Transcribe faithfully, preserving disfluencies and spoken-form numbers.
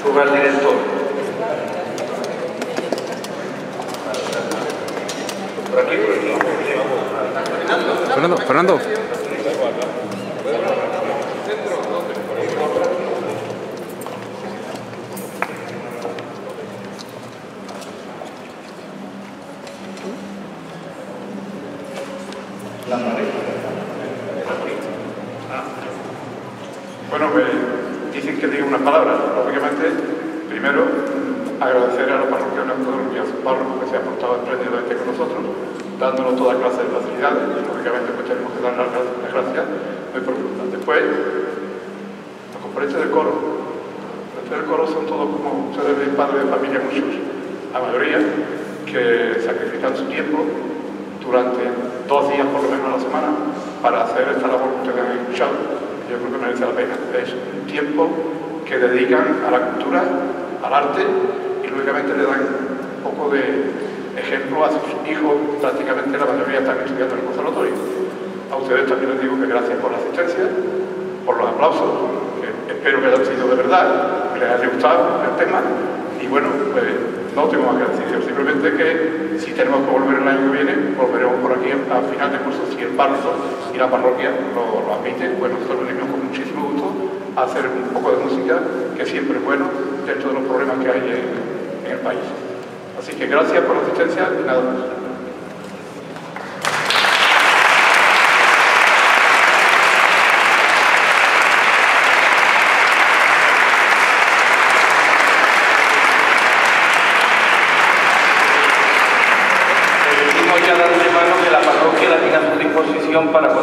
Suba el director. Por aquí, por aquí. Fernando, Fernando. La pareja. Bueno, me dicen que diga unas palabras. Lógicamente, primero, agradecer a la parroquia y a su párroco que se ha portado espléndidamente con nosotros, dándonos toda clase de facilidades, y lógicamente pues tenemos que dar las gracias muy profundas. Después, la conferencia del coro. Los del coro son todos, como ustedes ven, padres de familia, muchos, la mayoría, que sacrifican su tiempo durante dos días por lo menos a la semana para hacer esta labor que ustedes han escuchado. Yo creo que merece la pena. Es un tiempo que dedican a la cultura, al arte, y lógicamente le dan un poco de ejemplo a sus hijos. Prácticamente la mayoría están estudiando en el conservatorio. A ustedes también les digo que gracias por la asistencia, por los aplausos, que espero que hayan sido de verdad, que les haya gustado el tema, y bueno, pues no tengo más que decir, simplemente que si tenemos que volver el año que viene, volveremos por aquí al final de curso, si el párroco y la parroquia lo, lo admiten. Bueno, nosotros venimos con muchísimo gusto a hacer un poco de música, que siempre es bueno dentro de los problemas que hay en, en el país. Así que gracias por la asistencia y nada más. Pedimos ya de antemano que la parroquia la tenga a su disposición para